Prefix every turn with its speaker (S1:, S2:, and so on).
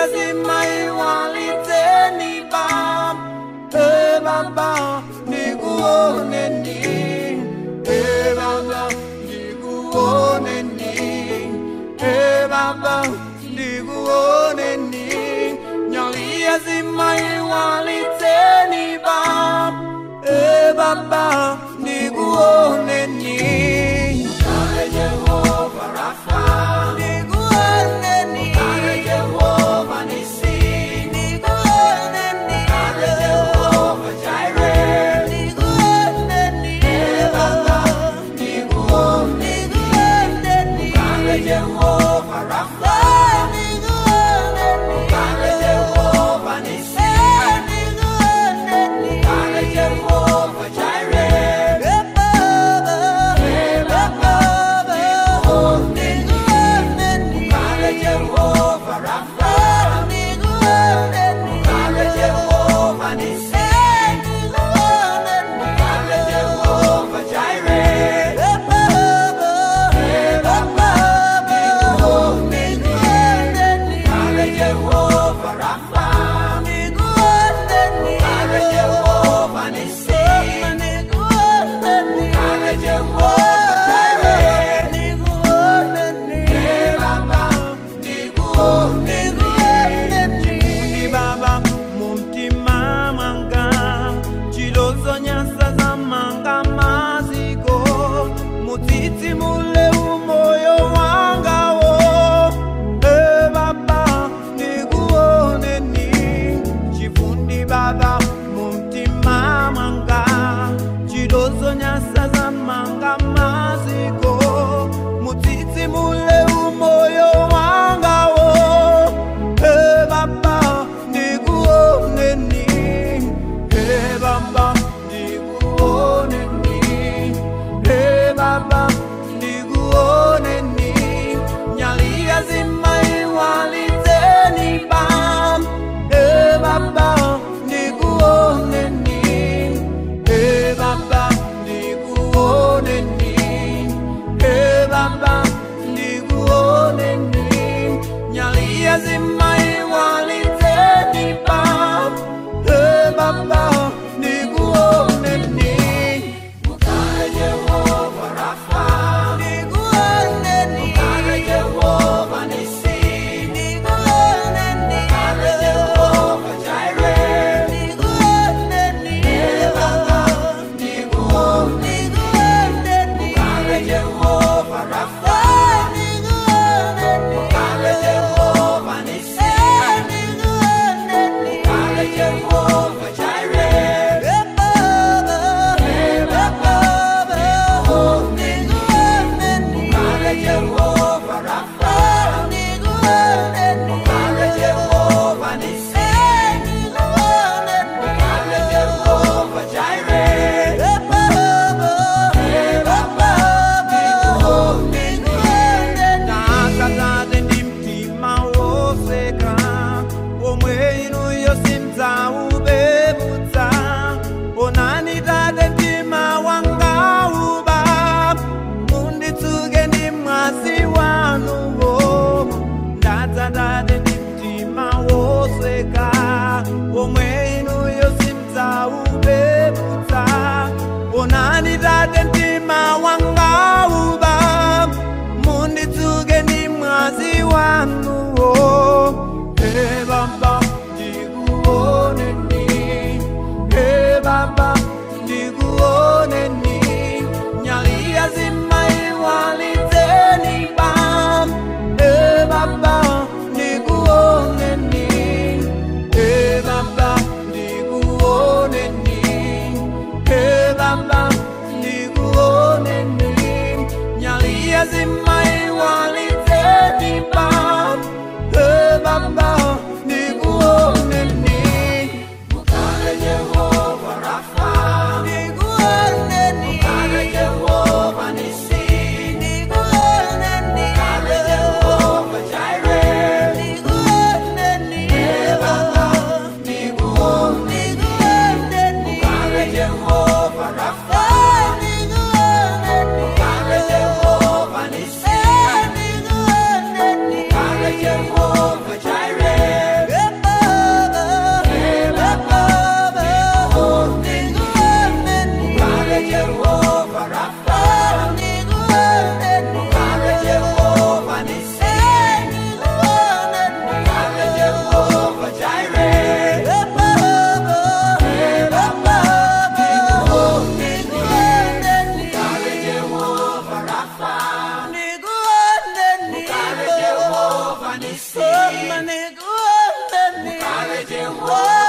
S1: zimai waliteni bam. Baba, Ndikuoneni. Baba, Ndikuoneni. Baba, Ndikuoneni. Nyalia zimai waliteni bam. Baba, Ndikuoneni. Kale Jehovah Rafa. Ndikuoneni. Kale Jehovah Nisi. Ndikuoneni. Kale Jehovah Jireh. Ndikuoneni. Baba, Ndikuoneni. Kale Jehovah Rafa. Ndikuoneni. Kale Jehovah Nisi. Ndikuoneni. Kale Jehovah Jireh. Baba, Ndikuoneni. Kale Jehovah Rafa. Ndikuoneni. Kale Jehovah Nisi. Ndikuoneni. Kale Jehovah Jireh. Baba, Ndikuoneni. Kale Jehovah Rafa. Ndikuoneni. Kale Jehovah Nisi. Ndikuoneni. Kale Jehovah Jireh. Ndikuoneni. Baba, Ndikuoneni. Baba, mumtima mwanga chilozo nyasa za manga maziko mutiti mule umoyo wanga wo. Baba, Ndikuoneni. Chifundi baba, mumtima mwanga chilozo nyasa za manga maziko mutiti mule umoyo wanga wo. Baba, Ndikuoneni. Baba, Ndikuoneni. Baba, Ndikuoneni. Nyalia zimai waliteni bam. Baba, Ndikuoneni. Baba, Ndikuoneni. Baba, Ndikuoneni. Nyalia zimai waliteni bam. Baba, Ndikuoneni. Kale Jehovah Rafa. Ndikuoneni. Kale Jehovah Nisi. Ndikuoneni. Kale Jehovah Jireh. Ndikuoneni. Baba, Ndikuoneni. Kale Jehovah Rafa. Ndikuoneni. Kale Jehovah Nisi. Ndikuoneni. Kale Jehovah Jireh. Baba, Ndikuoneni. Kale Jehovah Rafa. Ndikuoneni. Kale Jehovah Nisi. Ndikuoneni. Kale Jehovah Jireh. Baba, Ndikuoneni. Nakazade ndimtima woseka omwe inu yosimza ubebutsa onani tade ndima wanga uba munditsuge ndi mwasi wanuwo ndadzadade ndimtima woseka omwe inu yosimza ubebutsa onani tade ndima wanga uba munditsuge ndi mwasi wanuwo. Baba, Ndikuoneni. Baba, Ndikuoneni. Nyalia zimai waliteni bam. Baba, Ndikuoneni. Baba, Ndikuoneni. Baba, Ndikuoneni. Nyalia zimai waliteni bam. Baba, Ndikuoneni. Kale Jehovah Rafa. Ndikuoneni. Kale Jehovah Nisi. Ndikuoneni. Kale Jehovah Jireh. Ndikuoneni. Baba, Ndikuoneni. Kale Jehovah Rafa. Ndikuoneni. Kale Jehovah Nisi. Ndikuoneni. Kale Jehovah Jireh. Ndikuoneni.